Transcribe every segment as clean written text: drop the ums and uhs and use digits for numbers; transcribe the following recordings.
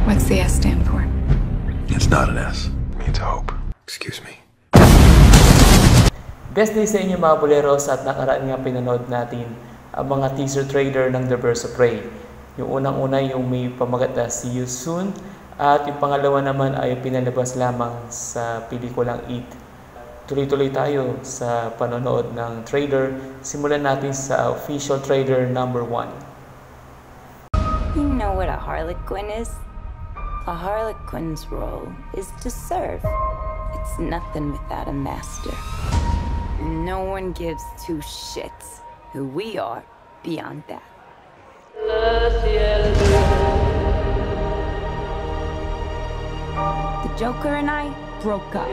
What's the S stand for? It's not an S. It means hope. Excuse me. Best day sa inyo mga boleros at nakaraan nga pinanood natin ang mga teaser trailer ng The Birds of Prey. Yung unang-una yung may pamagat na See You Soon at yung pangalawa naman ay pinalabas lamang sa pelikulang It. Tuloy-tuloy tayo sa panonood ng trailer. Simulan natin sa official trailer number 1. You know what a harlequin is? A harlequin's role is to serve. It's nothing without a master. No one gives two shits who we are beyond that. The Joker and I broke up.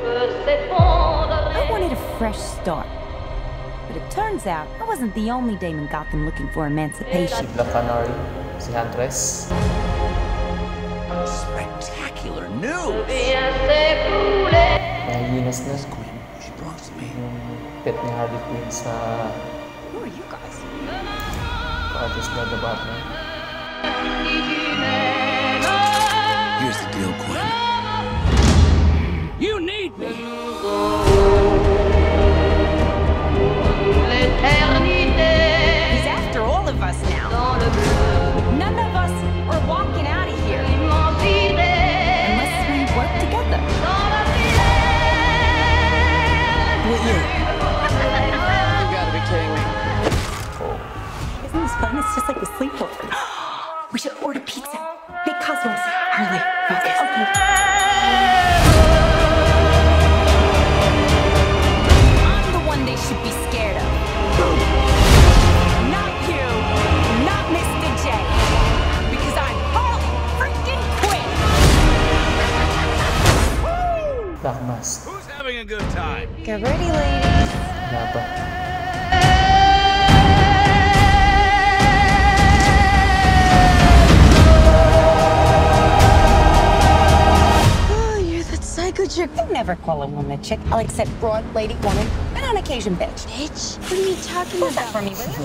I wanted a fresh start. But it turns out I wasn't the only dame in Gotham looking for emancipation. Si Black Canary, si Huntress. Spectacular news! Nahihinas na Quinn, she belongs to me. yung pet ni Harley Quinn sa Who are you guys? Artist na The Batman. Here's the deal, Quinn. You need me! He's after all of us now. None of us are walking out of here unless we work together. Will you? You gotta be kidding me. Isn't this fun? It's just like a sleepover. We should order pizza. Big Cosmos. Harley, focus. Okay. I'm the one they should be scared of. Not you. Not Mr. J. Because I'm Harley freaking Quinn. Black Mask. Who's having a good time? Get ready, ladies. Wala pa. Oh, you're that psycho chick. I never call a woman a chick. I like said broad, lady, woman, and on occasion, bitch. Bitch? What are you talking about? That for me, will you?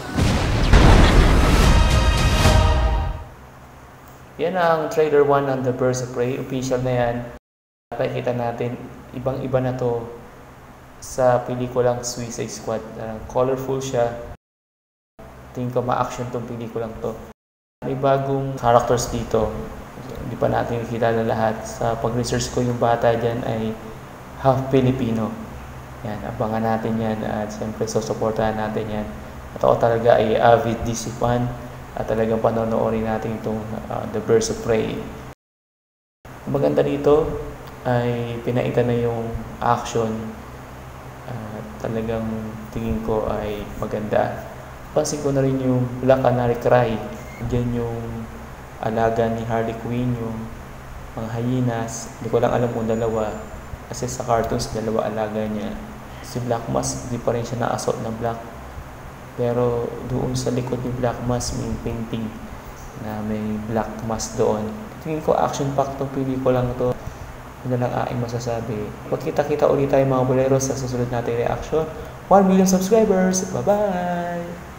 Yan ang trailer 1 ng The Birds of Prey. Official na yan. Pakikita natin, ibang-iba na to sa pelikulang Suicide Squad. Colorful siya. Tingin ko ma-action tong pelikulang to. May bagong characters dito. Hindi pa natin kilala lahat. Sa pag-research ko, yung bata dyan ay half Filipino. Yan, abangan natin yan at siyempre susuportahan natin yan. At ako talaga ay avid DC fan at talagang panonoorin natin itong The Birds of Prey. Maganda dito ay pinaita na yung action. Talagang tingin ko ay maganda. Pansin ko na rin yung Black Canary Cry. Diyan yung alaga ni Harley Quinn, yung mga hyenas. Hindi ko lang alam kung dalawa. Kasi sa cartoons, dalawa alaga niya. Si Black Mask, hindi pa rin siya na-assault ng Black. Pero doon sa likod ni Black Mask, may painting na may Black Mask doon. Tingin ko action-packed itong pelikulang to. Yun na lang aking masasabi. Pagkita-kita ulit tayo mga boleros sa susunod nating reaction. 1 million subscribers! Bye-bye!